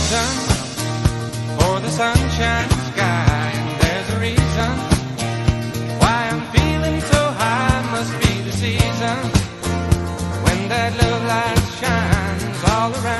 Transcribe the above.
reason for the sunshine sky, and there's a reason why I'm feeling so high. Must be the season when that love light shines all around.